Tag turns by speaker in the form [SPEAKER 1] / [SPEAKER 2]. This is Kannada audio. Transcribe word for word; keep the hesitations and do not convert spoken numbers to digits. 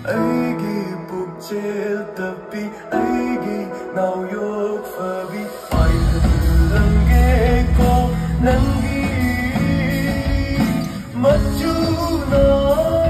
[SPEAKER 1] ꯑꯩꯒꯤ ꯄꯨꯛꯆꯦꯜ ꯇꯞꯄꯤ ꯑꯩꯒꯤ ꯅꯥꯎꯌꯣꯛ ꯐꯕꯤ ꯄꯥꯏꯍꯜꯂꯝꯒꯦꯀꯣ ꯅꯪꯒꯤ ꯃꯆꯨꯅ